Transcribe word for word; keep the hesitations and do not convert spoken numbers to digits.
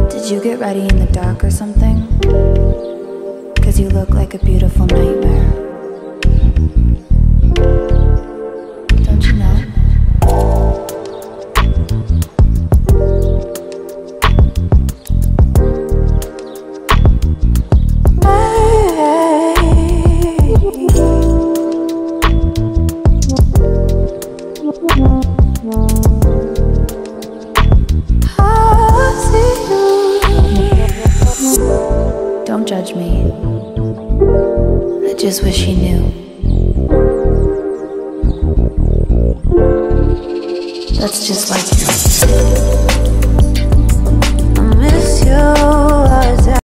Did you get ready in the dark or something? 'Cause you look like a beautiful nightmare. Don't you know? Don't judge me. I just wish he knew. That's just like you.